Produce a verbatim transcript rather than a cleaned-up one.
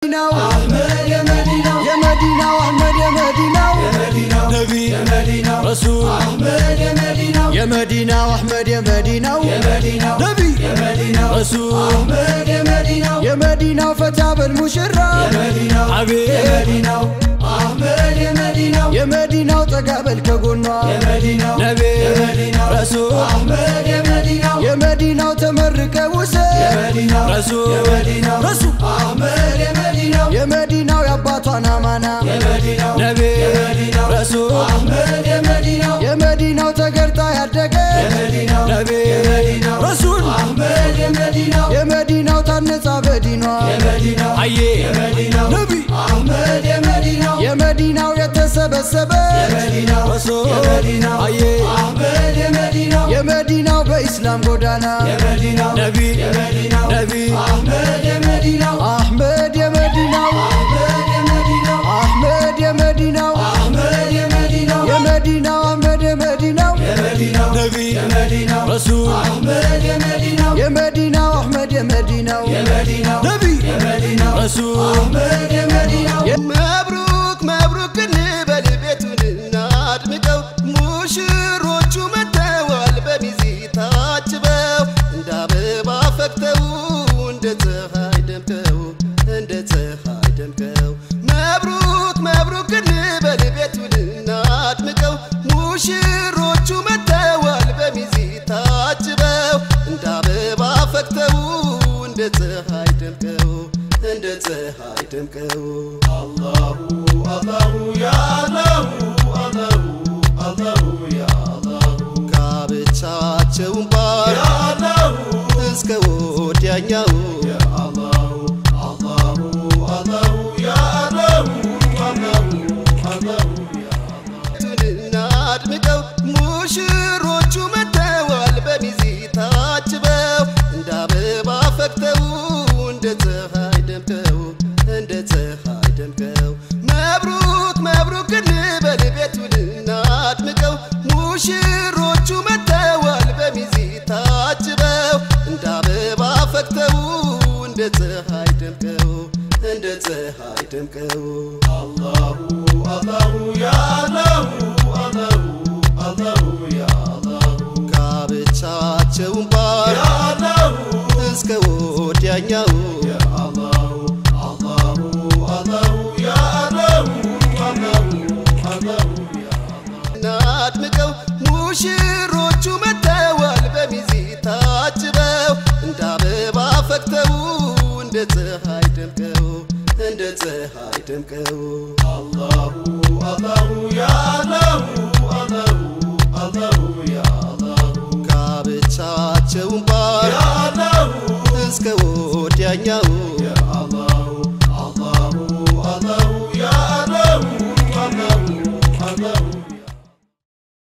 أحمد يا مدينة يا مدينة أحمد يا مدينة يا مدينة نبي يا مدينة رسول أحمد يا مدينة يا مدينة أحمد يا مدينة يا مدينة نبي يا مدينة رسول أحمد يا مدينة يا مدينة فتى بالمشرة يا مدينة حبيب يا مدينة أحمد يا مدينة يا مدينة وتقابل كقولنا يا مدينة نبي يا مدينة رسول أحمد يا مدينة يا مدينة وتمرك وسيم يا مدينة رسول يا مدينة رسول أحمد يا مدينة يا مدينة ويا باطنا منا يا مدينة نبي يا مدينة رسول أحمد يا مدينة يا مدينة وتقرطا يا دقة يا مدينة نبي يا مدينة رسول أحمد يا مدينة يا مدينة وتنصا بدينة يا مدينة حيي يا مدينة نبي أحمد يا مدينة يا مدينة ويتسبسب يا مدينة رسول يا مدينة حيي أحمد يا مدينة يا مدينة وبإسلام قدانا يا مدينة نبي يا مدينة نبي أحمد يا مدينة أحمد يا مدينة أحمد يا مدينة أحمد يا مدينة أحمد يا مدينة يا مدينة أحمد يا مدينة يا مدينة نبي يا مدينة رسول أحمد يا مدينة يا مدينة أحمد يا مدينة يا مدينة نبي يا مدينة رسول أحمد يا مدينة مبروك مبروك نبل بيتنا أدمكو مشروچو متوال بميزيتاچبو እንደ አበባ ፈክተው እንደ ፀሐይ ደምቀው እንደ ፀሐይ ደምቀው መብሩክ መብሩክ እንበል ቤቱን እናድምቀው ሙሽሮቹ መተዋል በሚዜታችበው እንደ አበባ ፈክተው እንደ ፀሐይ ደምቀው እንደ ፀሐይ ደምቀው አላሁ አላሁ ያ አላሁ አላሁ አላሁ ያ አላሁ ጋብቻቸውን ባር እስከ ወዲያኛው ያ አላሁ አላሁ አላሁ ያ አላሁ አላሁ አላሁ ያ እናድምቀው ሙሽሮቹ መተዋል በሚዜታችበው እንደ አበባ ፈክተው እንደ ፀሐይ ደምቀው እንደ ፀሐይ ደምቀው መብሩክ መብሩክ እንበል ቤቱን እናድምቀው ሙሽሮቹ መተዋል በሚዜታችበው እንደ አበባ ፈክተው እንደ ፀሐይ ደምቀው እንደ ፀሐይ ደምቀው አላሁ አላሁ ያ አላሁ አላሁ አላሁ ያ አላሁ ጋብቻቸውን ባር ያ አላሁ እስከ ወዲያኛው ያ አላሁ አላሁ አላሁ ያ አላሁ አላሁ አላሁ ያ እናድምቀው ሙሽሮቹ መተዋል በሚዜታችበው እንደ አበባ ፈክተው እንደ ፀሐይ ደምቀው እንደ ፀሐይ ደምቀው አላሁ አላሁ